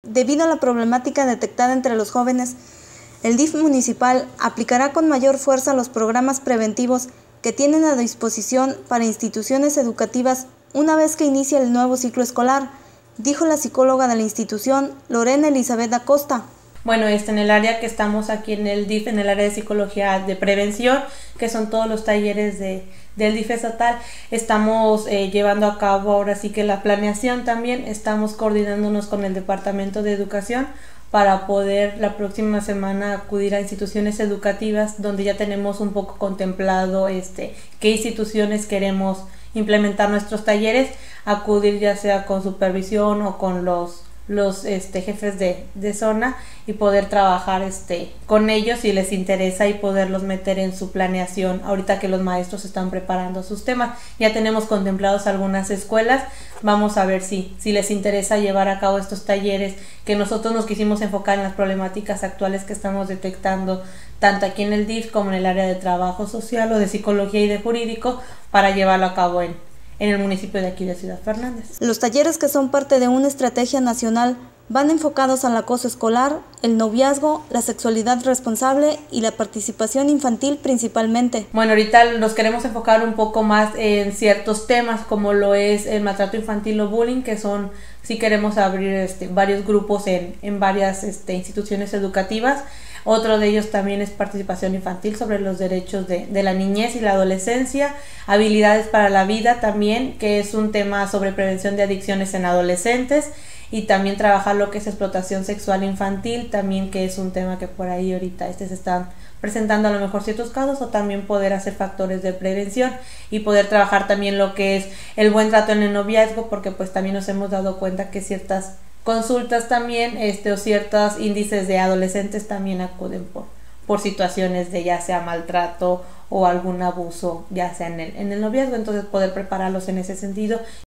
Debido a la problemática detectada entre los jóvenes, el DIF municipal aplicará con mayor fuerza los programas preventivos que tienen a disposición para instituciones educativas una vez que inicie el nuevo ciclo escolar, dijo la psicóloga de la institución, Lorena Elizabeth Acosta. Bueno, en el área que estamos aquí en el DIF, en el área de psicología de prevención, que son todos los talleres del DIF estatal, estamos llevando a cabo ahora sí que la planeación también, estamos coordinándonos con el Departamento de Educación para poder la próxima semana acudir a instituciones educativas donde ya tenemos un poco contemplado qué instituciones queremos implementar nuestros talleres, acudir ya sea con supervisión o con los jefes de zona y poder trabajar con ellos si les interesa y poderlos meter en su planeación ahorita que los maestros están preparando sus temas. Ya tenemos contemplados algunas escuelas, vamos a ver si les interesa llevar a cabo estos talleres que nosotros nos quisimos enfocar en las problemáticas actuales que estamos detectando tanto aquí en el DIF como en el área de trabajo social o de psicología y de jurídico para llevarlo a cabo en el municipio de aquí de Ciudad Fernández. Los talleres, que son parte de una estrategia nacional, van enfocados al acoso escolar, el noviazgo, la sexualidad responsable y la participación infantil principalmente. Bueno, ahorita nos queremos enfocar un poco más en ciertos temas como lo es el maltrato infantil o bullying, que son, sí queremos abrir varios grupos en varias instituciones educativas. Otro de ellos también es participación infantil sobre los derechos de la niñez y la adolescencia, habilidades para la vida también, que es un tema sobre prevención de adicciones en adolescentes, y también trabajar lo que es explotación sexual infantil, también que es un tema que por ahí ahorita se están presentando a lo mejor ciertos casos, o también poder hacer factores de prevención y poder trabajar también lo que es el buen trato en el noviazgo, porque pues también nos hemos dado cuenta que ciertas consultas también o ciertos índices de adolescentes también acuden por situaciones de ya sea maltrato o algún abuso ya sea en el noviazgo, entonces poder prepararlos en ese sentido